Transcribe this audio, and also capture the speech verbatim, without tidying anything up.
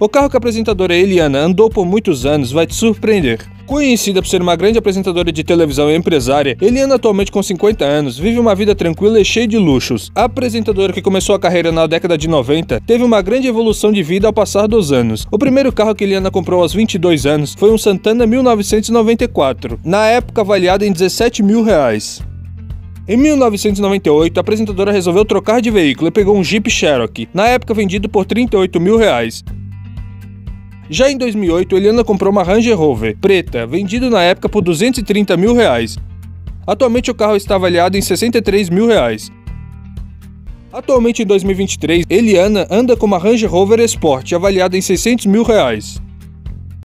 O carro que a apresentadora Eliana andou por muitos anos vai te surpreender. Conhecida por ser uma grande apresentadora de televisão e empresária, Eliana, atualmente com cinquenta anos, vive uma vida tranquila e cheia de luxos. A apresentadora, que começou a carreira na década de noventa, teve uma grande evolução de vida ao passar dos anos. O primeiro carro que Eliana comprou aos vinte e dois anos foi um Santana mil novecentos e noventa e quatro, na época avaliado em dezessete mil reais. Em mil novecentos e noventa e oito, a apresentadora resolveu trocar de veículo e pegou um Jeep Cherokee, na época vendido por trinta e oito mil reais. Já em dois mil e oito, Eliana comprou uma Range Rover preta, vendido na época por duzentos e trinta mil reais. Atualmente o carro está avaliado em sessenta e três mil reais. Atualmente em dois mil e vinte e três, Eliana anda com uma Range Rover Sport, avaliada em seiscentos mil reais.